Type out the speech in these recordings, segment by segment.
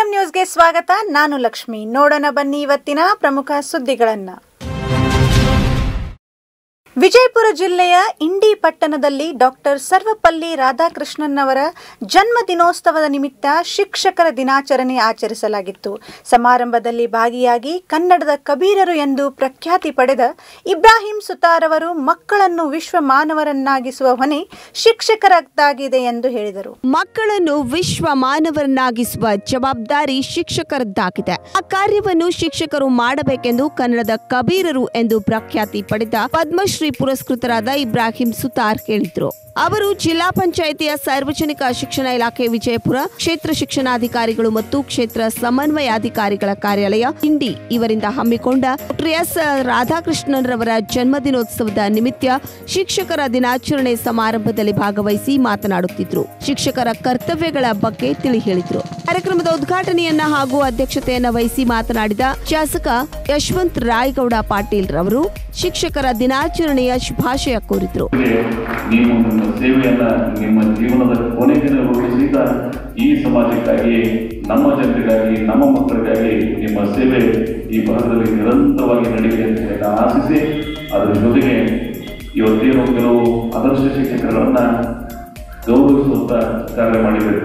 FM ನ್ಯೂಸ್ಗೆ ಸ್ವಾಗತ. ನಾನು ಲಕ್ಷ್ಮಿ. ನೋಡೋಣ ಬನ್ನಿ ಇವತ್ತಿನ ಪ್ರಮುಖ ಸುದ್ದಿಗಳನ್ನು. ವಿಜಯಪುರ ಜಿಲ್ಲೆಯ ಇಂಡಿ ಪಟ್ಟಣದಲ್ಲಿ ಡಾಕ್ಟರ್ ಸರ್ವಪಲ್ಲಿ ರಾಧಾಕೃಷ್ಣನ್ ಅವರ ಜನ್ಮ ದಿನೋತ್ಸವದ ನಿಮಿತ್ತ ಶಿಕ್ಷಕರ ದಿನಾಚರಣೆ ಆಚರಿಸಲಾಗಿತ್ತು. ಸಮಾರಂಭದಲ್ಲಿ ಭಾಗಿಯಾಗಿ ಕನ್ನಡದ ಕಬೀರರು ಎಂದು ಪ್ರಖ್ಯಾತಿ ಪಡೆದ ಇಬ್ರಾಹಿಂ ಸುತಾರ್ ಅವರು ಮಕ್ಕಳನ್ನು ವಿಶ್ವ ಮಾನವರನ್ನಾಗಿಸುವ ಹೊಣೆ ಶಿಕ್ಷಕರದ್ದಾಗಿದೆ ಎಂದು ಹೇಳಿದರು. ಮಕ್ಕಳನ್ನು ವಿಶ್ವ ಮಾನವರನ್ನಾಗಿಸುವ ಜವಾಬ್ದಾರಿ ಶಿಕ್ಷಕರದ್ದಾಗಿದೆ. ಆ ಕಾರ್ಯವನ್ನು ಶಿಕ್ಷಕರು ಮಾಡಬೇಕೆಂದು ಕನ್ನಡದ ಕಬೀರರು ಎಂದು ಪ್ರಖ್ಯಾತಿ ಪಡೆದ ಪದ್ಮಶ್ರೀ ಪುರಸ್ಕೃತರಾದ ಇಬ್ರಾಹಿಂ ಸುತಾರ್ ಹೇಳಿದರು. ಅವರು ಜಿಲ್ಲಾ ಪಂಚಾಯಿತಿಯ ಸಾರ್ವಜನಿಕ ಶಿಕ್ಷಣ ಇಲಾಖೆ ವಿಜಯಪುರ ಕ್ಷೇತ್ರ ಶಿಕ್ಷಣಾಧಿಕಾರಿಗಳು ಮತ್ತು ಕ್ಷೇತ್ರ ಸಮನ್ವಯಾಧಿಕಾರಿಗಳ ಕಾರ್ಯಾಲಯ ಇಂಡಿ ಇವರಿಂದ ಹಮ್ಮಿಕೊಂಡ ಡಾಕ್ಟರ್ ಎಸ್ ರಾಧಾಕೃಷ್ಣನ್ ರವರ ಜನ್ಮದಿನೋತ್ಸವದ ನಿಮಿತ್ತ ಶಿಕ್ಷಕರ ದಿನಾಚರಣೆ ಸಮಾರಂಭದಲ್ಲಿ ಭಾಗವಹಿಸಿ ಮಾತನಾಡುತ್ತಿದ್ದರು. ಶಿಕ್ಷಕರ ಕರ್ತವ್ಯಗಳ ಬಗ್ಗೆ ತಿಳಿ ಹೇಳಿದರು. ಕಾರ್ಯಕ್ರಮದ ಉದ್ಘಾಟನೆಯನ್ನ ಹಾಗೂ ಅಧ್ಯಕ್ಷತೆಯನ್ನ ವಹಿಸಿ ಮಾತನಾಡಿದ ಶಾಸಕ ಯಶವಂತ್ ರಾಯಗೌಡ ಪಾಟೀಲ್ ರವರು ಶಿಕ್ಷಕರ ದಿನಾಚರಣೆಯ ಶುಭಾಶಯ ಕೋರಿದರು. ನೀವು ನಿಮ್ಮ ಸೇವೆಯನ್ನ ನಿಮ್ಮ ಜೀವನದ ಕೊನೆಗಿನವರೆಗೂ ಸಹಿತ ಈ ಸಮಾಜಕ್ಕಾಗಿ, ನಮ್ಮ ಜನತೆಗಾಗಿ, ನಮ್ಮ ಮಕ್ಕಳಿಗಾಗಿ ನಿಮ್ಮ ಸೇವೆ ಈ ಭಾಗದಲ್ಲಿ ನಿರಂತರವಾಗಿ ನಡೆಯಲಿ ಅಂತ ನಾನು ಆಶಿಸಿ, ಅದರ ಜೊತೆಗೆ ಇವತ್ತೇನು ಕೆಲವು ಆದರ್ಶ ಶಿಕ್ಷಕರನ್ನ ಗೌರವಿಸುವಂತ ಕಾರ್ಯ ಮಾಡಿದ್ದೇವೆ.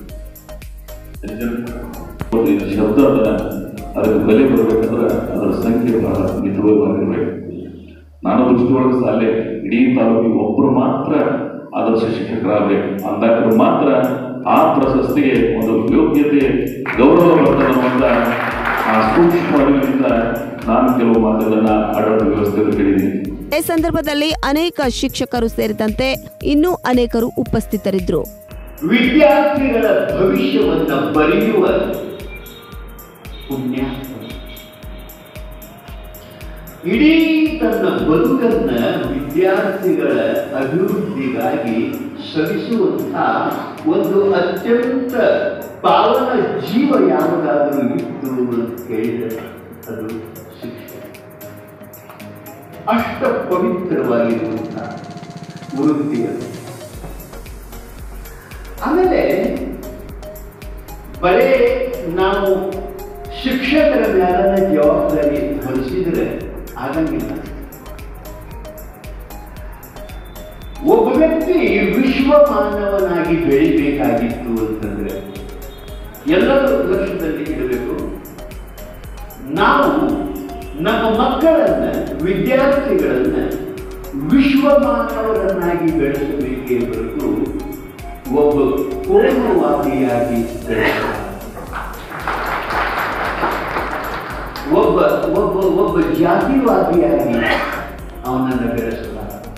ಶಬ್ದ ಅದಕ್ಕೆ ಬೆಲೆ ಬರಬೇಕಂದ್ರೆ ಅದರ ಸಂಖ್ಯೆ ಬಹಳ ಮಿತವಾಗಿರಬೇಕು. ನಾನು ದೃಷ್ಟಿಯೊಳಗೆ ಸಾಲೆ ಇಡೀ ತಾಲೂಕಿಗೆ ಒಬ್ಬರು ಮಾತ್ರ ಆದರ್ಶ ಶಿಕ್ಷಕರಾಗಬೇಕು ಅಂದಾಕರು ಮಾತ್ರ ಆ ಪ್ರಶಸ್ತಿಗೆ ಒಂದು ಯೋಗ್ಯತೆ, ಗೌರವ ಬರ್ತದೆ ಅನ್ನುವಂಥ ಆ ಸೂಕ್ಷ್ಮ ಅರಿವಿನಿಂದ ನಾನು ಕೆಲವು ಮಾತುಗಳನ್ನ ಆಡಳಿತ ವ್ಯವಸ್ಥೆಯಲ್ಲಿ ಕೇಳಿದ್ದೀನಿ. ಈ ಸಂದರ್ಭದಲ್ಲಿ ಅನೇಕ ಶಿಕ್ಷಕರು ಸೇರಿದಂತೆ ಇನ್ನೂ ಅನೇಕರು ಉಪಸ್ಥಿತರಿದ್ದರು. ವಿದ್ಯಾರ್ಥಿಗಳ ಭವಿಷ್ಯವನ್ನು ಬರೆಯುವ ಪುಣ್ಯ, ಇಡೀ ತನ್ನ ಬದುಕನ್ನ ವಿದ್ಯಾರ್ಥಿಗಳ ಅಭಿವೃದ್ಧಿಗಾಗಿ ಶ್ರಮಿಸುವಂತಹ ಒಂದು ಅತ್ಯಂತ ಪಾವನ ಜೀವ ಯಾವುದಾದರೂ ಇತ್ತು ಅಂತ ಹೇಳಿದರೆ ಅದು ಶಿಕ್ಷಣ. ಅಷ್ಟ ಪವಿತ್ರವಾಗಿರುವಂತಹ ವೃತ್ತಿಗಳು. ಆಮೇಲೆ ಬರೇ ನಾವು ಶಿಕ್ಷಕರ ಮೇಲಿನ ಜವಾಬ್ದಾರಿ ಹೊರಿಸಿದ್ರೆ ಆಗಂಗಿಲ್ಲ. ಒಬ್ಬ ವ್ಯಕ್ತಿ ವಿಶ್ವ ಮಾನವನಾಗಿ ಬೆಳಿಬೇಕಾಗಿತ್ತು ಅಂತಂದ್ರೆ ಎಲ್ಲರೂ ಲಕ್ಷ್ಯದಲ್ಲಿ ಇಡಬೇಕು. ನಾವು ನಮ್ಮ ಮಕ್ಕಳನ್ನ, ವಿದ್ಯಾರ್ಥಿಗಳನ್ನ ವಿಶ್ವ ಮಾನವರನ್ನಾಗಿ ಬೆಳೆಸಬೇಕೇ ಹೊರತು ಒಬ್ಬ ಕೋಮುವಾದಿಯಾಗಿ ಒಬ್ಬ ಜಾತಿವಾದಿಯಾಗಿ ಅವನನ್ನು ಬೆಳೆಸಲ್ಲ.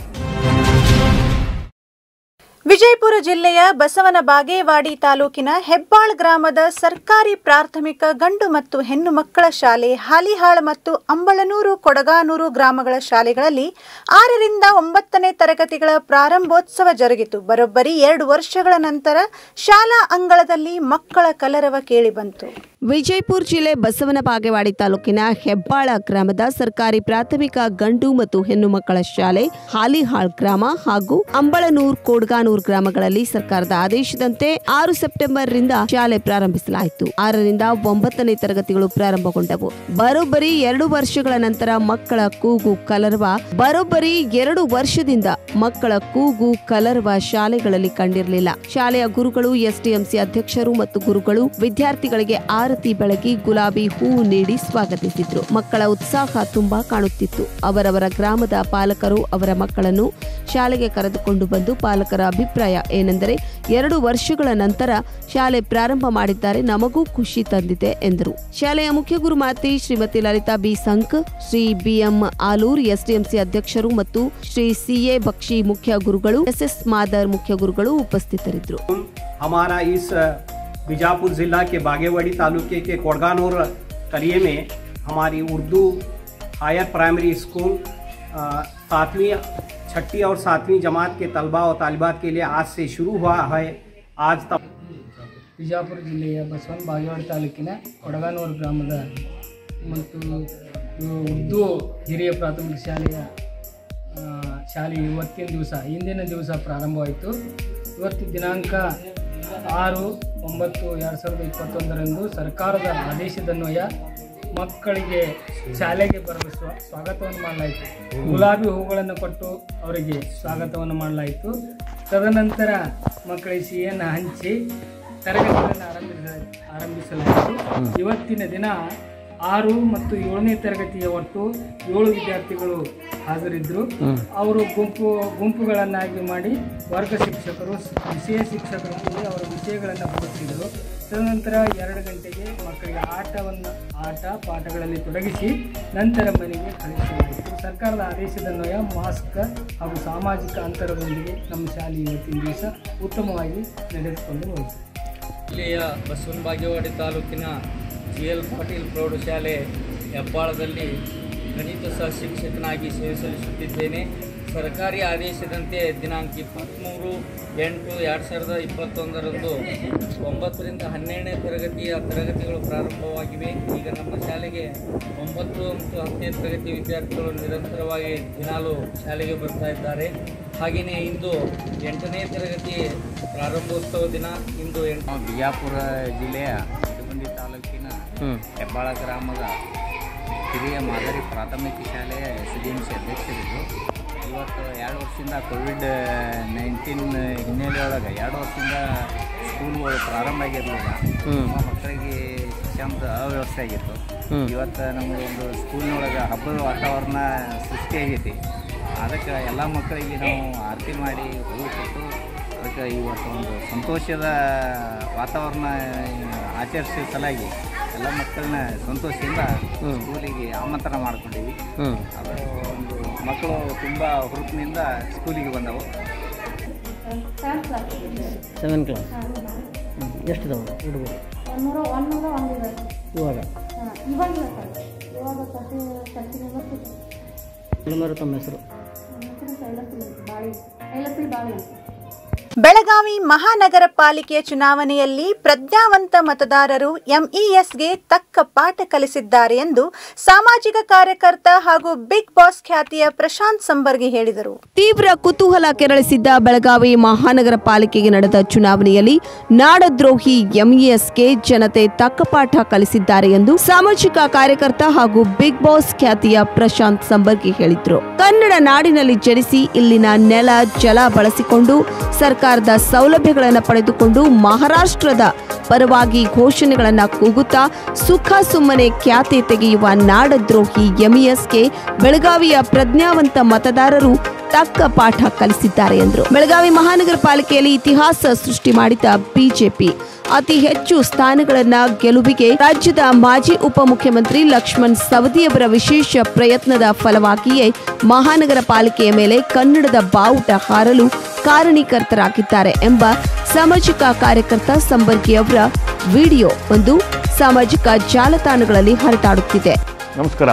ವಿಜಯಪುರ ಜಿಲ್ಲೆಯ ಬಸವನ ಬಾಗೇವಾಡಿ ತಾಲೂಕಿನ ಹೆಬ್ಬಾಳ್ ಗ್ರಾಮದ ಸರ್ಕಾರಿ ಪ್ರಾಥಮಿಕ ಗಂಡು ಮತ್ತು ಹೆಣ್ಣು ಮಕ್ಕಳ ಶಾಲೆ, ಹಾಲಿಹಾಳ್ ಮತ್ತು ಅಂಬಳನೂರು, ಕೊಡಗಾನೂರು ಗ್ರಾಮಗಳ ಶಾಲೆಗಳಲ್ಲಿ 6ರಿಂದ 9ನೇ ತರಗತಿಗಳ ಪ್ರಾರಂಭೋತ್ಸವ ಜರುಗಿತು. ಬರೋಬ್ಬರಿ 2 ವರ್ಷಗಳ ನಂತರ ಶಾಲಾ ಅಂಗಳದಲ್ಲಿ ಮಕ್ಕಳ ಕಲರವ ಕೇಳಿಬಂತು. ವಿಜಯಪುರ ಜಿಲ್ಲೆ ಬಸವನ ಬಾಗೇವಾಡಿ ತಾಲೂಕಿನ ಹೆಬ್ಬಾಳ ಗ್ರಾಮದ ಸರ್ಕಾರಿ ಪ್ರಾಥಮಿಕ ಗಂಡು ಮತ್ತು ಹೆಣ್ಣು ಮಕ್ಕಳ ಶಾಲೆ, ಹಾಲಿಹಾಳ್ ಗ್ರಾಮ ಹಾಗೂ ಅಂಬಳನೂರ್, ಕೊಡಗಾನೂರ್ ಗ್ರಾಮಗಳಲ್ಲಿ ಸರ್ಕಾರದ ಆದೇಶದಂತೆ 6 ಸೆಪ್ಟೆಂಬರ್ ರಿಂದ ಶಾಲೆ ಪ್ರಾರಂಭಿಸಲಾಯಿತು. 6ರಿಂದ 9ನೇ ತರಗತಿಗಳು ಪ್ರಾರಂಭಗೊಂಡವು. ಬರೋಬ್ಬರಿ 2 ವರ್ಷಗಳ ನಂತರ ಮಕ್ಕಳ ಕೂಗು ಕಲರವ. ಬರೋಬ್ಬರಿ 2 ವರ್ಷದಿಂದ ಮಕ್ಕಳ ಕೂಗು ಕಲರವ ಶಾಲೆಗಳಲ್ಲಿ ಕಂಡಿರಲಿಲ್ಲ. ಶಾಲೆಯ ಗುರುಗಳು, ಎಸ್ಡಿಎಂಸಿ ಅಧ್ಯಕ್ಷರು ಮತ್ತು ಗುರುಗಳು ವಿದ್ಯಾರ್ಥಿಗಳಿಗೆ ಆರತಿ ಬೆಳಗಿ ಗುಲಾಬಿ ಹೂವು ನೀಡಿ ಸ್ವಾಗತಿಸಿದ್ರು. ಮಕ್ಕಳ ಉತ್ಸಾಹ ತುಂಬಾ ಕಾಣುತ್ತಿತ್ತು. ಅವರವರ ಗ್ರಾಮದ ಪಾಲಕರು ಅವರ ಮಕ್ಕಳನ್ನು ಶಾಲೆಗೆ ಕರೆದುಕೊಂಡು ಬಂದು ಪಾಲಕರ ಅಭಿಪ್ರಾಯ ಏನೆಂದರೆ 2 ವರ್ಷಗಳ ನಂತರ ಶಾಲೆ ಪ್ರಾರಂಭ ಮಾಡಿದ್ದಾರೆ, ನಮಗೂ ಖುಷಿ ತಂದಿದೆ ಎಂದರು. ಶಾಲೆಯ ಮುಖ್ಯ ಗುರುಮಾತೆ ಶ್ರೀಮತಿ ಲಲಿತಾ ಬಿ ಸಂಕ್, ಶ್ರೀ ಬಿಎಂ ಆಲೂರ್ ಎಸ್ಡಿಎಂಸಿ ಅಧ್ಯಕ್ಷರು ಮತ್ತು ಶ್ರೀ ಸಿಎ ಬಕ್ಷಿ ಮುಖ್ಯ ಗುರುಗಳು, ಎಸ್ಎಸ್ ಮಾದರ್ ಮುಖ್ಯ ಗುರುಗಳು ಉಪಸ್ಥಿತರಿದ್ದರು. हमारा इस बीजापुर जिला के बागेवाड़ी तालुके के कोडगानूर करिए में हमारी उर्दू हायर प्राइमरी स्कूल 7वीं, 6ठी और 7वीं जमात के तलबा और तालिबात के लिए आज से शुरू हुआ है. आज तक ಬಿಜಾಪುರ ಜಿಲ್ಲೆಯ ಬಸವನ ಬಾಗೇವಾಡಿ ತಾಲೂಕಿನ ಕೊಡಗಾನೂರು ಗ್ರಾಮದ ಮತ್ತು ಉರ್ದು ಹಿರಿಯ ಪ್ರಾಥಮಿಕ ಶಾಲೆ ಇವತ್ತಿನ ದಿವಸ, ಹಿಂದಿನ ದಿವಸ ಪ್ರಾರಂಭವಾಯಿತು. ಇವತ್ತು ದಿನಾಂಕ 6/9/2021 ಸರ್ಕಾರದ ಆದೇಶದನ್ವಯ ಮಕ್ಕಳಿಗೆ ಶಾಲೆಗೆ ಬರಲು ಸ್ವಾಗತವನ್ನು ಮಾಡಲಾಯಿತು. ಗುಲಾಬಿ ಹೂಗಳನ್ನು ಕೊಟ್ಟು ಅವರಿಗೆ ಸ್ವಾಗತವನ್ನು ಮಾಡಲಾಯಿತು. ತದನಂತರ ಮಕ್ಕಳಿಗೆ ಸಿಹಿಯನ್ನು ಹಂಚಿ ತರಗತಿಗಳನ್ನು ಆರಂಭಿಸಲಾಯಿತು. ಇವತ್ತಿನ ದಿನ 6 ಮತ್ತು 7ನೇ ತರಗತಿಯ ಒಟ್ಟು 7 ವಿದ್ಯಾರ್ಥಿಗಳು ಹಾಜರಿದ್ದರು. ಅವರು ಗುಂಪುಗಳನ್ನಾಗಿ ಮಾಡಿ ವರ್ಗ ಶಿಕ್ಷಕರು, ವಿಷಯ ಶಿಕ್ಷಕರು ಕೂಡಿ ಅವರ ವಿಷಯಗಳನ್ನು ಬೋಧಿಸಿದರು. ತದನಂತರ 2 ಗಂಟೆಗೆ ಮಕ್ಕಳಿಗೆ ಆಟ ಪಾಠಗಳಲ್ಲಿ ತೊಡಗಿಸಿ ನಂತರ ಮನೆಗೆ ಕಳಿಸಲಾಯಿತು. ಸರ್ಕಾರದ ಆದೇಶದನ್ವಯ ಮಾಸ್ಕ್ ಹಾಗೂ ಸಾಮಾಜಿಕ ಅಂತರದೊಂದಿಗೆ ನಮ್ಮ ಶಾಲೆ ಇವತ್ತಿನ ದಿವಸ ಉತ್ತಮವಾಗಿ ನಡೆದುಕೊಂಡು ಹೋಯಿತು. ಜಿಲ್ಲೆಯ ಬಸವನ ಬಾಗೇವಾಡಿ ತಾಲೂಕಿನ GL ಪಾಟೀಲ್ ಪ್ರೌಢಶಾಲೆ ಹೆಬ್ಬಾಳದಲ್ಲಿ ಗಣಿತ ಸಹ ಶಿಕ್ಷಕನಾಗಿ ಸೇವೆ ಸಲ್ಲಿಸುತ್ತಿದ್ದೇನೆ. ಸರ್ಕಾರಿ ಆದೇಶದಂತೆ ದಿನಾಂಕ 23/8/2021 9ರಿಂದ 12ನೇ ತರಗತಿಗಳು ಪ್ರಾರಂಭವಾಗಿವೆ. ಈಗ ನಮ್ಮ ಶಾಲೆಗೆ 9 ಮತ್ತು 10ನೇ ತರಗತಿ ವಿದ್ಯಾರ್ಥಿಗಳು ನಿರಂತರವಾಗಿ ದಿನಾಲೂ ಶಾಲೆಗೆ ಬರ್ತಾ ಇದ್ದಾರೆ. ಹಾಗೆಯೇ ಇಂದು 8ನೇ ತರಗತಿ ಪ್ರಾರಂಭೋತ್ಸವ ದಿನ. ಇಂದು ಬಿಜಾಪುರ ಜಿಲ್ಲೆಯ ಇಟಗುಂದಿ ತಾಲೂಕಿನ ಹೆಬ್ಬಾಳ ಗ್ರಾಮದ ಹಿರಿಯ ಮಾದರಿ ಪ್ರಾಥಮಿಕ ಶಾಲೆಯ SDMC ಅಧ್ಯಕ್ಷರಿದ್ದು, ಇವತ್ತು 2 ವರ್ಷದಿಂದ COVID-19 ಹಿನ್ನೆಲೆಯೊಳಗೆ 2 ವರ್ಷದಿಂದ ಸ್ಕೂಲ್ಗಳು ಪ್ರಾರಂಭ ಆಗಿರಲಿಲ್ಲ. ಮಕ್ಕಳಿಗೆ ಶಿಕ್ಷಣದ ಅವ್ಯವಸ್ಥೆ ಆಗಿತ್ತು. ಇವತ್ತು ನಮಗೆ ಒಂದು ಸ್ಕೂಲ್ನೊಳಗೆ ಹಬ್ಬದ ವಾತಾವರಣ ಸೃಷ್ಟಿಯಾಗೈತಿ. ಅದಕ್ಕೆ ಎಲ್ಲ ಮಕ್ಕಳಿಗೆ ನಾವು ಆರತಿ ಮಾಡಿ ಹೂವು ಕೊಟ್ಟು ಅದಕ್ಕೆ ಇವತ್ತು ಒಂದು ಸಂತೋಷದ ವಾತಾವರಣ ಆಚರಿಸೋ ಸಲಾಗಿ ಎಲ್ಲ ಮಕ್ಕಳನ್ನ ಸಂತೋಷದಿಂದ ಸ್ಕೂಲಿಗೆ ಆಮಂತ್ರಣ ಮಾಡ್ಕೊಂಡಿವಿ. ಅದು ಒಂದು ಮಕ್ಕಳು ತುಂಬ ಹುರುಪಿನಿಂದ ಸ್ಕೂಲಿಗೆ ಬಂದವು. 7th ಕ್ಲಾಸ್ ಎಷ್ಟಿದಾವೆ ಹುಡುಗರು? 101 ಇವಾಗ ತಮ್ಮ ಹೆಸರು? ಬೆಳಗಾವಿ ಮಹಾನಗರ ಪಾಲಿಕೆಯ ಚುನಾವಣೆಯಲ್ಲಿ ಪ್ರಜ್ಞಾವಂತ ಮತದಾರರು ಎಂಇಎಸ್ಗೆ ತಕ್ಕ ಪಾಠ ಕಲಿಸಿದ್ದಾರೆ ಎಂದು ಸಾಮಾಜಿಕ ಕಾರ್ಯಕರ್ತ ಹಾಗೂ ಬಿಗ್ ಬಾಸ್ ಖ್ಯಾತಿಯ ಪ್ರಶಾಂತ್ ಸಂಬರ್ಗಿ ಹೇಳಿದರು. ತೀವ್ರ ಕುತೂಹಲ ಕೆರಳಿಸಿದ್ದ ಬೆಳಗಾವಿ ಮಹಾನಗರ ಪಾಲಿಕೆಗೆ ನಡೆದ ಚುನಾವಣೆಯಲ್ಲಿ ನಾಡದ್ರೋಹಿ ಎಂಇಎಸ್ಗೆ ಜನತೆ ತಕ್ಕ ಪಾಠ ಕಲಿಸಿದ್ದಾರೆ ಎಂದು ಸಾಮಾಜಿಕ ಕಾರ್ಯಕರ್ತ ಹಾಗೂ ಬಿಗ್ ಬಾಸ್ ಖ್ಯಾತಿಯ ಪ್ರಶಾಂತ್ ಸಂಬರ್ಗಿ ಹೇಳಿದರು. ಕನ್ನಡ ನಾಡಿನಲ್ಲಿ ಜನಿಸಿ ಇಲ್ಲಿನ ನೆಲ ಜಲ ಬಳಸಿಕೊಂಡು ಸರ್ಕಾರದ ಸೌಲಭ್ಯಗಳನ್ನು ಪಡೆದುಕೊಂಡು ಮಹಾರಾಷ್ಟ್ರದ ಪರವಾಗಿ ಘೋಷಣೆಗಳನ್ನು ಕೂಗುತ್ತಾ ಸುಖ ಸುಮ್ಮನೆ ಖ್ಯಾತಿ ತೆಗೆಯುವ ನಾಡದ್ರೋಹಿ ಎಂಇಎಸ್ಗೆ ಬೆಳಗಾವಿಯ ಪ್ರಜ್ಞಾವಂತ ಮತದಾರರು ತಕ್ಕ ಪಾಠ ಕಲಿಸಿದ್ದಾರೆ ಎಂದರು. ಬೆಳಗಾವಿ ಮಹಾನಗರ ಪಾಲಿಕೆಯಲ್ಲಿ ಇತಿಹಾಸ ಸೃಷ್ಟಿ ಮಾಡಿದ ಬಿಜೆಪಿ ಅತಿ ಹೆಚ್ಚು ಸ್ಥಾನಗಳನ್ನ ಗೆಲುವಿಗೆ ರಾಜ್ಯದ ಮಾಜಿ ಉಪಮುಖ್ಯಮಂತ್ರಿ ಲಕ್ಷ್ಮಣ್ ಸವದಿಯವರ ವಿಶೇಷ ಪ್ರಯತ್ನದ ಫಲವಾಗಿಯೇ ಮಹಾನಗರ ಪಾಲಿಕೆಯ ಮೇಲೆ ಕನ್ನಡದ ಬಾವುಟ ಹಾರಲು ಕಾರಣೀಕರ್ತರಾಗಿದ್ದಾರೆ ಎಂಬ ಸಾಮಾಜಿಕ ಕಾರ್ಯಕರ್ತ ಸಂಬರ್ಗಿ ಅವರ ವಿಡಿಯೋ ಒಂದು ಸಾಮಾಜಿಕ ಜಾಲತಾಣಗಳಲ್ಲಿ ಹರಿದಾಡುತ್ತಿದೆ. ನಮಸ್ಕಾರ,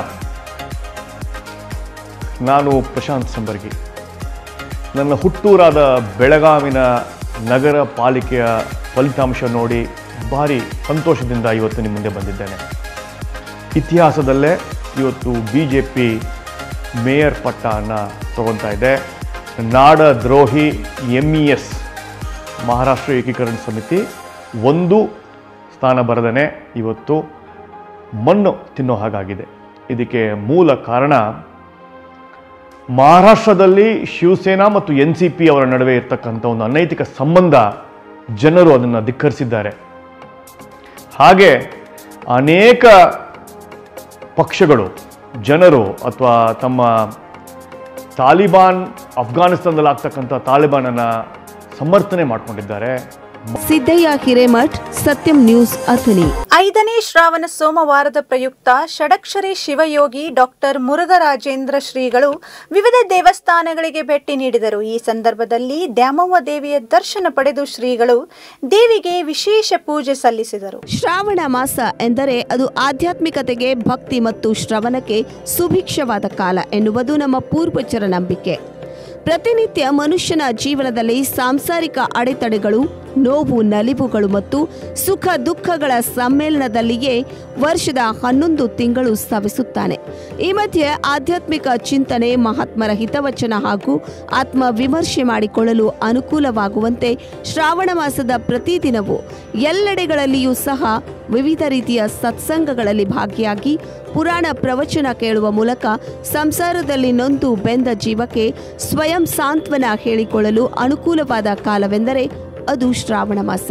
ನಾನು ಪ್ರಶಾಂತ್ ಸಂಬರ್ಗಿ. ನನ್ನ ಹುಟ್ಟೂರಾದ ಬೆಳಗಾವಿನ ನಗರ ಪಾಲಿಕೆಯ ಫಲಿತಾಂಶ ನೋಡಿ ಭಾರಿ ಸಂತೋಷದಿಂದ ಇವತ್ತು ನಿಮ್ಮ ಮುಂದೆ ಬಂದಿದ್ದೇನೆ. ಇತಿಹಾಸದಲ್ಲೇ ಇವತ್ತು BJP ಮೇಯರ್ ಪಟ್ಟವನ್ನು ತಗೊಳ್ತಾ ಇದೆ. ನಾಡದ್ರೋಹಿ MES ಮಹಾರಾಷ್ಟ್ರ ಏಕೀಕರಣ ಸಮಿತಿ ಒಂದು ಸ್ಥಾನ ಬರದೇ ಇವತ್ತು ಮಣ್ಣು ತಿನ್ನೋ ಹಾಗಾಗಿದೆ. ಇದಕ್ಕೆ ಮೂಲ ಕಾರಣ ಮಹಾರಾಷ್ಟ್ರದಲ್ಲಿ ಶಿವಸೇನಾ ಮತ್ತು NCP ಅವರ ನಡುವೆ ಇರ್ತಕ್ಕಂಥ ಒಂದು ಅನೈತಿಕ ಸಂಬಂಧ. ಜನರು ಅದನ್ನು ಧಿಕ್ಕರಿಸಿದ್ದಾರೆ. ಹಾಗೆ ಅನೇಕ ಪಕ್ಷಗಳು ಜನರು ಅಥವಾ ತಮ್ಮ ತಾಲಿಬಾನ್ ಅಫ್ಘಾನಿಸ್ತಾನದಲ್ಲಿ ಆಗ್ತಕ್ಕಂಥ ತಾಲಿಬಾನನ್ನು ಸಮರ್ಥನೆ ಮಾಡಿಕೊಂಡಿದ್ದಾರೆ. ಸಿದ್ದಯ್ಯ ಹಿರೇಮಠ್, ಸತ್ಯಂ ನ್ಯೂಸ್, ಅಥಣಿ. 5ನೇ ಶ್ರಾವಣ ಸೋಮವಾರದ ಪ್ರಯುಕ್ತ ಷಡಕ್ಷರಿ ಶಿವಯೋಗಿ ಡಾಕ್ಟರ್ ಮುರುಘರಾಜೇಂದ್ರ ಶ್ರೀಗಳು ವಿವಿಧ ದೇವಸ್ಥಾನಗಳಿಗೆ ಭೇಟಿ ನೀಡಿದರು. ಈ ಸಂದರ್ಭದಲ್ಲಿ ದ್ಯಾಮವ್ವ ದೇವಿಯ ದರ್ಶನ ಪಡೆದು ಶ್ರೀಗಳು ದೇವಿಗೆ ವಿಶೇಷ ಪೂಜೆ ಸಲ್ಲಿಸಿದರು. ಶ್ರಾವಣ ಮಾಸ ಎಂದರೆ ಅದು ಆಧ್ಯಾತ್ಮಿಕತೆಗೆ, ಭಕ್ತಿ ಮತ್ತು ಶ್ರವಣಕ್ಕೆ ಸುಭಿಕ್ಷವಾದ ಕಾಲ ಎನ್ನುವುದು ನಮ್ಮ ಪೂರ್ವಜರ ನಂಬಿಕೆ. ಪ್ರತಿನಿತ್ಯ ಮನುಷ್ಯನ ಜೀವನದಲ್ಲಿ ಸಾಂಸಾರಿಕ ಅಡೆತಡೆಗಳು, ನೋವು ನಲಿವುಗಳು ಮತ್ತು ಸುಖ ದುಃಖಗಳ ಸಮ್ಮೇಳನದಲ್ಲಿಯೇ ವರ್ಷದ 11 ತಿಂಗಳು ಸವಿಸುತ್ತಾನೆ. ಈ ಮಧ್ಯೆ ಆಧ್ಯಾತ್ಮಿಕ ಚಿಂತನೆ, ಮಹಾತ್ಮರ ಹಿತವಚನ ಹಾಗೂ ಆತ್ಮವಿಮರ್ಶೆ ಮಾಡಿಕೊಳ್ಳಲು ಅನುಕೂಲವಾಗುವಂತೆ ಶ್ರಾವಣ ಮಾಸದ ಪ್ರತಿದಿನವೂ ಎಲ್ಲೆಡೆಗಳಲ್ಲಿಯೂ ಸಹ ವಿವಿಧ ರೀತಿಯ ಸತ್ಸಂಗಗಳಲ್ಲಿ ಭಾಗಿಯಾಗಿ ಪುರಾಣ ಪ್ರವಚನ ಕೇಳುವ ಮೂಲಕ ಸಂಸಾರದಲ್ಲಿ ನೊಂದು ಬೆಂದ ಜೀವಕ್ಕೆ ಸ್ವಯಂ ಸಾಂತ್ವನ ಹೇಳಿಕೊಳ್ಳಲು ಅನುಕೂಲವಾದ ಕಾಲವೆಂದರೆ ಅದು ಶ್ರಾವಣ ಮಾಸ.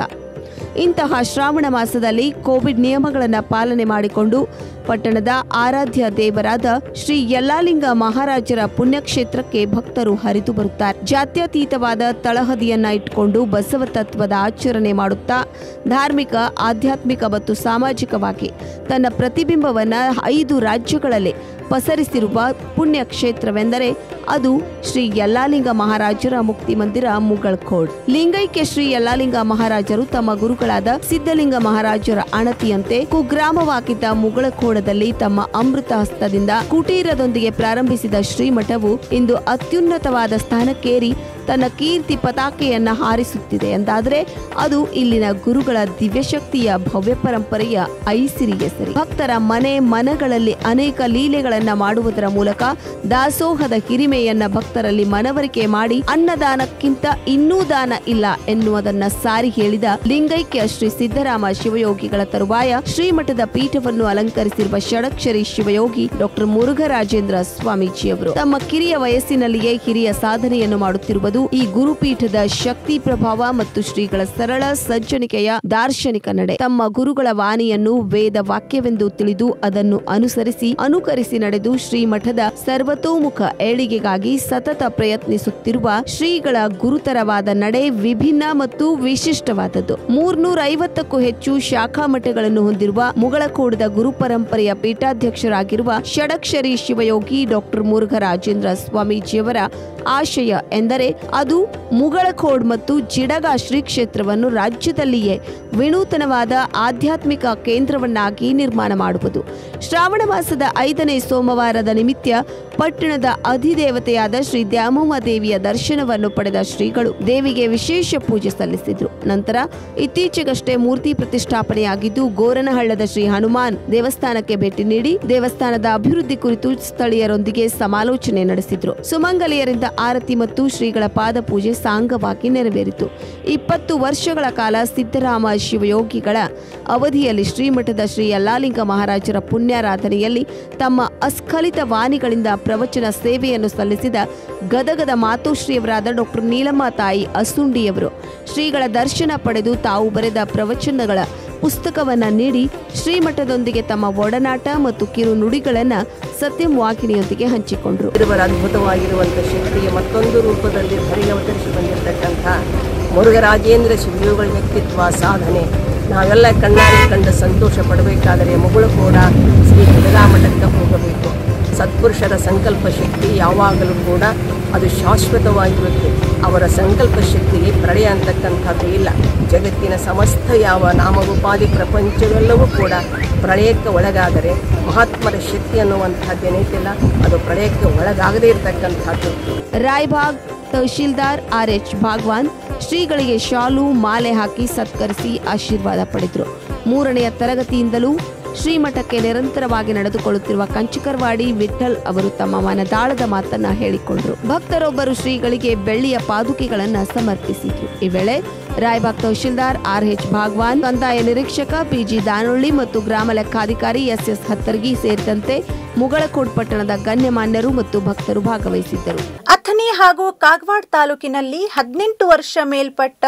ಇಂತಹ ಶ್ರಾವಣ ಮಾಸದಲ್ಲಿ ಕೋವಿಡ್ ನಿಯಮಗಳನ್ನು ಪಾಲನೆ ಮಾಡಿಕೊಂಡು ಪಟ್ಟಣದ ಆರಾಧ್ಯ ದೇವರಾದ ಶ್ರೀ ಯಲ್ಲಾಲಿಂಗ ಮಹಾರಾಜರ ಪುಣ್ಯಕ್ಷೇತ್ರಕ್ಕೆ ಭಕ್ತರು ಹರಿದು ಬರುತ್ತಾರೆ. ಜಾತ್ಯತೀತವಾದ ತಳಹದಿಯನ್ನ ಇಟ್ಟುಕೊಂಡು ಬಸವ ತತ್ವದ ಆಚರಣೆ ಮಾಡುತ್ತಾ ಧಾರ್ಮಿಕ, ಆಧ್ಯಾತ್ಮಿಕ ಮತ್ತು ಸಾಮಾಜಿಕವಾಗಿ ತನ್ನ ಪ್ರತಿಬಿಂಬವನ್ನು 5 ರಾಜ್ಯಗಳಲ್ಲಿ ಪಸರಿಸಿರುವ ಪುಣ್ಯಕ್ಷೇತ್ರವೆಂದರೆ ಅದು ಶ್ರೀ ಯಲ್ಲಾಲಿಂಗ ಮಹಾರಾಜರ ಮುಕ್ತಿ ಮಂದಿರ ಮುಗಳಖೋಡ್. ಲಿಂಗೈಕ್ಯ ಶ್ರೀ ಯಲ್ಲಾಲಿಂಗ ಮಹಾರಾಜರು ತಮ್ಮ ಗುರುಗಳಾದ ಸಿದ್ಧಲಿಂಗ ಮಹಾರಾಜರ ಅಣತಿಯಂತೆ ಕುಗ್ರಾಮವಾಗಿದ್ದ ಮುಗಳಖೋಡದಲ್ಲಿ ತಮ್ಮ ಅಮೃತ ಹಸ್ತದಿಂದ ಕುಟೀರದೊಂದಿಗೆ ಪ್ರಾರಂಭಿಸಿದ ಶ್ರೀಮಠವು ಇಂದು ಅತ್ಯುನ್ನತವಾದ ಸ್ಥಾನಕ್ಕೇರಿ ತನ್ನ ಕೀರ್ತಿ ಪತಾಕೆಯನ್ನ ಹಾರಿಸುತ್ತಿದೆ ಎಂದಾದರೆ ಅದು ಇಲ್ಲಿನ ಗುರುಗಳ ದಿವ್ಯಶಕ್ತಿಯ ಭವ್ಯ ಪರಂಪರೆಯ ಐಸಿರಿಯ ಸರಿ. ಭಕ್ತರ ಮನೆ ಮನಗಳಲ್ಲಿ ಅನೇಕ ಲೀಲೆಗಳನ್ನ ಮಾಡುವುದರ ಮೂಲಕ ದಾಸೋಹದ ಹಿರಿಮೆಯನ್ನ ಭಕ್ತರಲ್ಲಿ ಮನವರಿಕೆ ಮಾಡಿ ಅನ್ನದಾನಕ್ಕಿಂತ ಇನ್ನೂ ದಾನ ಇಲ್ಲ ಎನ್ನುವುದನ್ನ ಸಾರಿ ಹೇಳಿದ ಲಿಂಗೈಕ್ಯ ಶ್ರೀ ಸಿದ್ದರಾಮ ಶಿವಯೋಗಿಗಳ ತರುವಾಯ ಶ್ರೀಮಠದ ಪೀಠವನ್ನು ಅಲಂಕರಿಸಿರುವ ಷಡಕ್ಷರಿ ಶಿವಯೋಗಿ ಡಾಕ್ಟರ್ ಮುರುಘರಾಜೇಂದ್ರ ಸ್ವಾಮೀಜಿಯವರು ತಮ್ಮ ಕಿರಿಯ ವಯಸ್ಸಿನಲ್ಲಿಯೇ ಹಿರಿಯ ಸಾಧನೆಯನ್ನು ಮಾಡುತ್ತಿರುವುದು ಈ ಗುರುಪೀಠದ ಶಕ್ತಿ ಪ್ರಭಾವ ಮತ್ತು ಶ್ರೀಗಳ ಸರಳ ಸಜ್ಜನಿಕೆಯ ದಾರ್ಶನಿಕ ನಡೆ. ತಮ್ಮ ಗುರುಗಳ ವಾಣಿಯನ್ನು ವೇದ ವಾಕ್ಯವೆಂದು ತಿಳಿದು ಅದನ್ನು ಅನುಕರಿಸಿ ನಡೆದು ಶ್ರೀಮಠದ ಸರ್ವತೋಮುಖ ಏಳಿಗೆಗಾಗಿ ಸತತ ಪ್ರಯತ್ನಿಸುತ್ತಿರುವ ಶ್ರೀಗಳ ಗುರುತರವಾದ ನಡೆ ವಿಭಿನ್ನ ಮತ್ತು ವಿಶಿಷ್ಟವಾದದ್ದು. 350ಕ್ಕೂ ಹೆಚ್ಚು ಶಾಖಾ ಮಠಗಳನ್ನು ಹೊಂದಿರುವ ಮುಗಳಖೋಡದ ಗುರು ಪರಂಪರೆಯ ಪೀಠಾಧ್ಯಕ್ಷರಾಗಿರುವ ಷಡಕ್ಷರಿ ಶಿವಯೋಗಿ ಡಾಕ್ಟರ್ ಮುರುಘರಾಜೇಂದ್ರ ಸ್ವಾಮೀಜಿಯವರ ಆಶಯ ಎಂದರೆ ಅದು ಮುಗಳಖೋಡ್ ಮತ್ತು ಜಿಡಗ ಶ್ರೀ ಕ್ಷೇತ್ರವನ್ನು ರಾಜ್ಯದಲ್ಲಿಯೇ ವಿನೂತನವಾದ ಆಧ್ಯಾತ್ಮಿಕ ಕೇಂದ್ರವನ್ನಾಗಿ ನಿರ್ಮಾಣ ಮಾಡುವುದು. ಶ್ರಾವಣ ಮಾಸದ 5ನೇ ಸೋಮವಾರದ ನಿಮಿತ್ತ ಪಟ್ಟಣದ ಅಧಿದೇವತೆಯಾದ ಶ್ರೀ ದ್ಯಾಮವ್ವ ದೇವಿಯ ದರ್ಶನವನ್ನು ಪಡೆದ ಶ್ರೀಗಳು ದೇವಿಗೆ ವಿಶೇಷ ಪೂಜೆ ಸಲ್ಲಿಸಿದ್ರು. ನಂತರ ಇತ್ತೀಚೆಗಷ್ಟೇ ಮೂರ್ತಿ ಪ್ರತಿಷ್ಠಾಪನೆಯಾಗಿದ್ದು ಗೋರನಹಳ್ಳದ ಶ್ರೀ ಹನುಮಾನ್ ದೇವಸ್ಥಾನಕ್ಕೆ ಭೇಟಿ ನೀಡಿ ದೇವಸ್ಥಾನದ ಅಭಿವೃದ್ಧಿ ಕುರಿತು ಸ್ಥಳೀಯರೊಂದಿಗೆ ಸಮಾಲೋಚನೆ ನಡೆಸಿದ್ರು. ಸುಮಂಗಲಿಯರಿಂದ ಆರತಿ ಮತ್ತು ಶ್ರೀಗಳ ಪಾದ ಪೂಜೆ ಸಾಂಗವಾಗಿ ನೆರವೇರಿತು. 20 ವರ್ಷಗಳ ಕಾಲ ಸಿದ್ದರಾಮ ಶಿವಯೋಗಿಗಳ ಅವಧಿಯಲ್ಲಿ ಶ್ರೀಮಠದ ಶ್ರೀ ಯಲ್ಲಾಲಿಂಗ ಮಹಾರಾಜರ ಪುಣ್ಯಾರಾಧನೆಯಲ್ಲಿ ತಮ್ಮ ಅಸ್ಖಲಿತ ವಾಣಿಗಳಿಂದ ಪ್ರವಚನ ಸೇವೆಯನ್ನು ಸಲ್ಲಿಸಿದ ಗದಗದ ಮಾತೋಶ್ರೀಯವರಾದ ಡಾಕ್ಟರ್ ನೀಲಮ್ಮ ತಾಯಿ ಅಸುಂಡಿಯವರು ಶ್ರೀಗಳ ದರ್ಶನ ಪಡೆದು ತಾವು ಬರೆದ ಪ್ರವಚನಗಳ ಪುಸ್ತಕವನ್ನ ನೀಡಿ ಶ್ರೀಮಠದೊಂದಿಗೆ ತಮ್ಮ ಒಡನಾಟ ಮತ್ತು ಕಿರು ನುಡಿಗಳನ್ನು ಸತ್ಯಂ ವಾಹಿನಿಯೊಂದಿಗೆ ಹಂಚಿಕೊಂಡರು. ಅದ್ಭುತವಾಗಿರುವಂತಹ ಶಕ್ತಿಯ ಮತ್ತೊಂದು ರೂಪದಲ್ಲಿ ಧರೆಗೆ ಅವತರಿಸಿ ಬಂದಿರತಕ್ಕಂಥ ಮುರುಘರಾಜೇಂದ್ರ ಶಿವಯೋಗಿಗಳ ವ್ಯಕ್ತಿತ್ವ ಸಾಧನೆ ನಾವೆಲ್ಲ ಕಣ್ಣಾರೆ ಕಂಡು ಸಂತೋಷ ಪಡಬೇಕಾದರೆ ಮುಗಳಖೋಡ ಶ್ರೀ ಗದಗಾಮಠಕ್ಕೆ ಹೋಗಬೇಕು. ಸತ್ಪುರುಷರ ಸಂಕಲ್ಪ ಶಕ್ತಿ ಯಾವಾಗಲೂ ಕೂಡ ಅದು ಶಾಶ್ವತವಾಗಿರುತ್ತೆ. ಅವರ ಸಂಕಲ್ಪ ಶಕ್ತಿಗೆ ಪ್ರಳಯ ಅಂತಕ್ಕಂಥದ್ದು ಇಲ್ಲ. ಜಗತ್ತಿನ ಸಮಸ್ತ ಯಾವ ನಾಮೋಪಾಧಿ ಪ್ರಪಂಚವೆಲ್ಲವೂ ಕೂಡ ಪ್ರಳಯಕ್ಕೆ ಒಳಗಾದರೆ ಮಹಾತ್ಮರ ಶಕ್ತಿ ಅನ್ನುವಂಥದ್ದೇನೈತಿಲ್ಲ, ಅದು ಪ್ರಳಯಕ್ಕೆ ಒಳಗಾಗದೇ ಇರತಕ್ಕಂಥದ್ದು. ರಾಯಬಾಗ್ ತಹಶೀಲ್ದಾರ್ RH ಭಾಗವಾನ್ ಶ್ರೀಗಳಿಗೆ ಶಾಲು ಮಾಲೆ ಹಾಕಿ ಸತ್ಕರಿಸಿ ಆಶೀರ್ವಾದ ಪಡೆದರು. 3ನೇ ತರಗತಿಯಿಂದಲೂ ಶ್ರೀಮಠಕ್ಕೆ ನಿರಂತರವಾಗಿ ನಡೆದುಕೊಳ್ಳುತ್ತಿರುವ ಕಂಚಿಕರ್ವಾಡಿ ವಿಠಲ್ ಅವರು ತಮ್ಮ ಮನದಾಳದ ಮಾತನ್ನ ಹೇಳಿಕೊಂಡರು. ಭಕ್ತರೊಬ್ಬರು ಶ್ರೀಗಳಿಗೆ ಬೆಳ್ಳಿಯ ಪಾದುಕೆಗಳನ್ನು ಸಮರ್ಪಿಸಿದ್ರು. ಈ ವೇಳೆ ರಾಯಬಾಗ್ ತಹಶೀಲ್ದಾರ್ RH ಭಾಗವಾನ್, ಕಂದಾಯ ನಿರೀಕ್ಷಕ PG ದಾನೊಳ್ಳಿ ಮತ್ತು ಗ್ರಾಮ ಲೆಕ್ಕಾಧಿಕಾರಿ SS ಹತ್ತರ್ಗಿ ಸೇರಿದಂತೆ ಮುಗಳಖೋಡ್ ಪಟ್ಟಣದ ಗಣ್ಯಮಾನ್ಯರು ಮತ್ತು ಭಕ್ತರು ಭಾಗವಹಿಸಿದ್ದರು. ಅಥಣಿ ಹಾಗೂ ಕಾಗವಾಡ ತಾಲೂಕಿನಲ್ಲಿ 18 ವರ್ಷ ಮೇಲ್ಪಟ್ಟ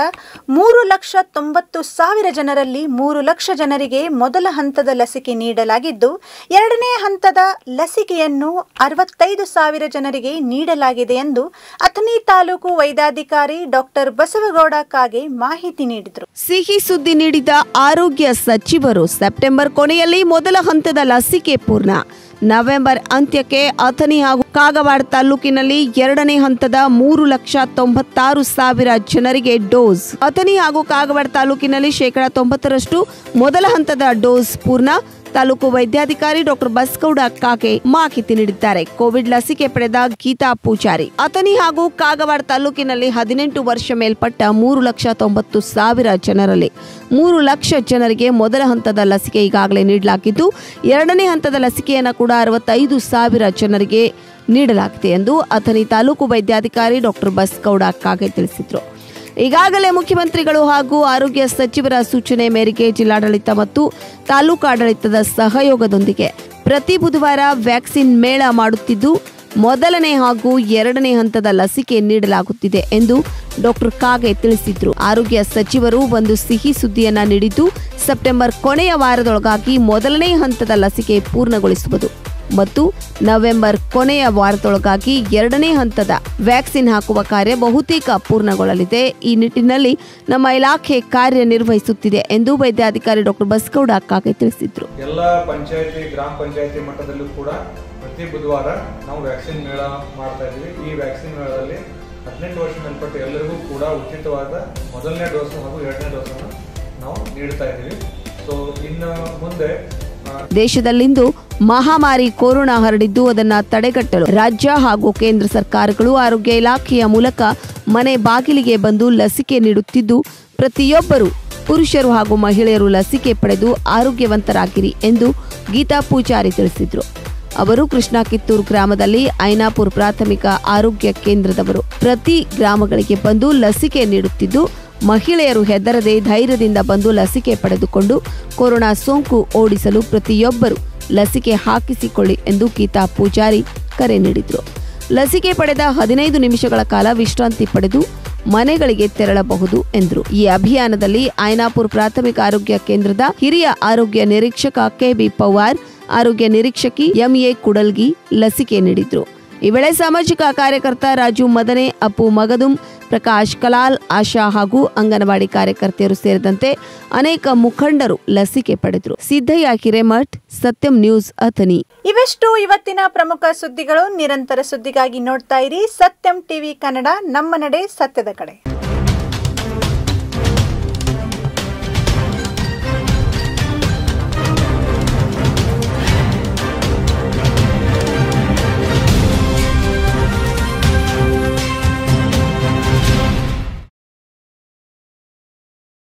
3,90,000 ಜನರಲ್ಲಿ 3 ಲಕ್ಷ ಜನರಿಗೆ ಮೊದಲ ಹಂತದ ಲಸಿಕೆ ನೀಡಲಾಗಿದ್ದು 2ನೇ ಹಂತದ ಲಸಿಕೆಯನ್ನು 65,000 ಜನರಿಗೆ ನೀಡಲಾಗಿದೆ ಎಂದು ಅಥಣಿ ತಾಲೂಕು ವೈದ್ಯಾಧಿಕಾರಿ ಡಾಕ್ಟರ್ ಬಸವಗೌಡ ಕಾಗೆ ಮಾಹಿತಿ ನೀಡಿದರು. ಸಿಹಿ ಸುದ್ದಿ ನೀಡಿದ ಆರೋಗ್ಯ ಸಚಿವರು ಸೆಪ್ಟೆಂಬರ್ ಕೊನೆಯಲ್ಲಿ ಮೊದಲ ಹಂತದ ಲಸಿಕೆ ಪೂರ್ಣ. ನವೆಂಬರ್ ಅಂತ್ಯಕ್ಕೆ ಅಥಣಿ ಹಾಗೂ ಕಾಗವಾಡ ತಾಲೂಕಿನಲ್ಲಿ 2ನೇ ಹಂತದ 3,96,000 ಜನರಿಗೆ ಡೋಸ್. ಅಥಣಿ ಹಾಗೂ ಕಾಗವಾಡ ತಾಲೂಕಿನಲ್ಲಿ 90% ಮೊದಲ ಹಂತದ ಡೋಸ್ ಪೂರ್ಣ. ತಾಲೂಕು ವೈದ್ಯಾಧಿಕಾರಿ ಡಾಕ್ಟರ್ ಬಸ್ಗೌಡ ಕಾಗೆ ಮಾಹಿತಿ ನೀಡಿದ್ದಾರೆ. ಕೋವಿಡ್ ಲಸಿಕೆ ಪಡೆದ ಗೀತಾ ಪೂಜಾರಿ. ಅಥಣಿ ಹಾಗೂ ಕಾಗವಾಡ ತಾಲೂಕಿನಲ್ಲಿ 18 ವರ್ಷ ಮೇಲ್ಪಟ್ಟ 3,90,000 ಜನರಲ್ಲಿ 3 ಲಕ್ಷ ಜನರಿಗೆ ಮೊದಲ ಹಂತದ ಲಸಿಕೆ ಈಗಾಗಲೇ ನೀಡಲಾಗಿದ್ದು, ಎರಡನೇ ಹಂತದ ಲಸಿಕೆಯನ್ನು ಕೂಡ 65,000 ಜನರಿಗೆ ನೀಡಲಾಗಿದೆ ಎಂದು ಅಥಣಿ ತಾಲೂಕು ವೈದ್ಯಾಧಿಕಾರಿ ಡಾಕ್ಟರ್ ಬಸ್ಗೌಡ ಕಾಗೆ ತಿಳಿಸಿದರು. ಈಗಾಗಲೇ ಮುಖ್ಯಮಂತ್ರಿಗಳು ಹಾಗೂ ಆರೋಗ್ಯ ಸಚಿವರ ಸೂಚನೆ ಮೇರೆಗೆ ಜಿಲ್ಲಾಡಳಿತ ಮತ್ತು ತಾಲೂಕಾಡಳಿತದ ಸಹಯೋಗದೊಂದಿಗೆ ಪ್ರತಿ ಬುಧವಾರ ವ್ಯಾಕ್ಸಿನ್ ಮೇಳ ಮಾಡುತ್ತಿದ್ದು, ಮೊದಲನೇ ಹಾಗೂ ಎರಡನೇ ಹಂತದ ಲಸಿಕೆ ನೀಡಲಾಗುತ್ತಿದೆ ಎಂದು ಡಾಕ್ಟರ್ ಕಾಗೆ ತಿಳಿಸಿದ್ರು. ಆರೋಗ್ಯ ಸಚಿವರು ಒಂದು ಸಿಹಿ ಸುದ್ದಿಯನ್ನ ನೀಡಿದ್ದು, ಸೆಪ್ಟೆಂಬರ್ ಕೊನೆಯ ವಾರದೊಳಗಾಗಿ ಮೊದಲನೇ ಹಂತದ ಲಸಿಕೆ ಪೂರ್ಣಗೊಳಿಸುವುದು ಮತ್ತು ನವೆಂಬರ್ ಕೊನೆಯ ವಾರದೊಳಗಾಗಿ ಎರಡನೇ ಹಂತದ ವ್ಯಾಕ್ಸಿನ್ ಹಾಕುವ ಕಾರ್ಯ ಬಹುತೇಕ ಪೂರ್ಣಗೊಳ್ಳಲಿದೆ. ಈ ನಿಟ್ಟಿನಲ್ಲಿ ನಮ್ಮ ಇಲಾಖೆ ಕಾರ್ಯನಿರ್ವಹಿಸುತ್ತಿದೆ ಎಂದು ವೈದ್ಯಾಧಿಕಾರಿ ಡಾಕ್ಟರ್ ಬಸ್ಗೌಡ ಕಾಗೆ ತಿಳಿಸಿದ್ರು. ಎಲ್ಲ ಪಂಚಾಯತಿ ಗ್ರಾಮ ಪಂಚಾಯತಿ ಮಟ್ಟದಲ್ಲೂ ಕೂಡ ಪ್ರತಿ ಬುಧವಾರ ನಾವು ವ್ಯಾಕ್ಸಿನ್ ಮೇಳ ಮಾಡ್ತಾ ಇದ್ದೀವಿ. ಈ ವ್ಯಾಕ್ಸಿನ್ ಮೇಳದಲ್ಲಿ 18 ವರ್ಷ ಮೇಲ್ಪಟ್ಟ ಎಲ್ಲರಿಗೂ ಕೂಡ ಉಚಿತವಾದ ಮೊದಲನೇ ಡೋಸ್ ಹಾಗೂ ಎರಡನೇ ಡೋಸ್ ಅನ್ನು ನಾವು ನೀಡ್ತಾ ಇದ್ದೀವಿ. ಸೊ ಇನ್ನು ಮುಂದೆ ದೇಶದಲ್ಲಿಂದು ಮಹಾಮಾರಿ ಕೊರೋನಾ ಹರಡಿದ್ದು, ಅದನ್ನು ತಡೆಗಟ್ಟಲು ರಾಜ್ಯ ಹಾಗೂ ಕೇಂದ್ರ ಸರ್ಕಾರಗಳು ಆರೋಗ್ಯ ಇಲಾಖೆಯ ಮೂಲಕ ಮನೆ ಬಾಗಿಲಿಗೆ ಬಂದು ಲಸಿಕೆ ನೀಡುತ್ತಿದ್ದು, ಪ್ರತಿಯೊಬ್ಬರು ಪುರುಷರು ಹಾಗೂ ಮಹಿಳೆಯರು ಲಸಿಕೆ ಪಡೆದು ಆರೋಗ್ಯವಂತರಾಗಿರಿ ಎಂದು ಗೀತಾ ಪೂಜಾರಿ ತಿಳಿಸಿದರು. ಅವರು ಕೃಷ್ಣ ಕಿತ್ತೂರು ಗ್ರಾಮದಲ್ಲಿ ಐನಾಪುರ ಪ್ರಾಥಮಿಕ ಆರೋಗ್ಯ ಕೇಂದ್ರದವರು ಪ್ರತಿ ಗ್ರಾಮಗಳಿಗೆ ಬಂದು ಲಸಿಕೆ ನೀಡುತ್ತಿದ್ದು, ಮಹಿಳೆಯರು ಹೆದರದೆ ಧೈರ್ಯದಿಂದ ಬಂದು ಲಸಿಕೆ ಪಡೆದುಕೊಂಡು ಕೊರೋನಾ ಸೋಂಕು ಓಡಿಸಲು ಪ್ರತಿಯೊಬ್ಬರು ಲಸಿಕೆ ಹಾಕಿಸಿಕೊಳ್ಳಿ ಎಂದು ಗೀತಾ ಪೂಜಾರಿ ಕರೆ ನೀಡಿದರು. ಲಸಿಕೆ ಪಡೆದ 15 ನಿಮಿಷಗಳ ಕಾಲ ವಿಶ್ರಾಂತಿ ಪಡೆದು ಮನೆಗಳಿಗೆ ತೆರಳಬಹುದು ಎಂದರು. ಈ ಅಭಿಯಾನದಲ್ಲಿ ಐನಾಪುರ ಪ್ರಾಥಮಿಕ ಆರೋಗ್ಯ ಕೇಂದ್ರದ ಹಿರಿಯ ಆರೋಗ್ಯ ನಿರೀಕ್ಷಕ ಕೆಬಿ ಪವಾರ್, ಆರೋಗ್ಯ ನಿರೀಕ್ಷಕಿ ಎಂಎ ಕುಡಲ್ಗಿ ಲಸಿಕೆ ನೀಡಿದ್ರು. ಈ ವೇಳೆ ಸಾಮಾಜಿಕ ಕಾರ್ಯಕರ್ತ ರಾಜು ಮದನೆ, ಅಪ್ಪು ಮಗದುಂ, ಪ್ರಕಾಶ್ ಕಲಾಲ್, ಆಶಾ ಹಾಗೂ ಅಂಗನವಾಡಿ ಕಾರ್ಯಕರ್ತೆಯರು ಸೇರಿದಂತೆ ಅನೇಕ ಮುಖಂಡರು ಲಸಿಕೆ ಪಡೆದರು. ಸಿದ್ದಯ್ಯ ಹಿರೇಮಠ್, ಸತ್ಯಂ ನ್ಯೂಸ್, ಅಥಣಿ. ಇವೆಷ್ಟು ಇವತ್ತಿನ ಪ್ರಮುಖ ಸುದ್ದಿಗಳು. ನಿರಂತರ ಸುದ್ದಿಗಾಗಿ ನೋಡ್ತಾ ಇರಿ ಸತ್ಯಂ ಟಿವಿ ಕನ್ನಡ, ನಮ್ಮ ನಡೆ ಸತ್ಯದ ಕಡೆ.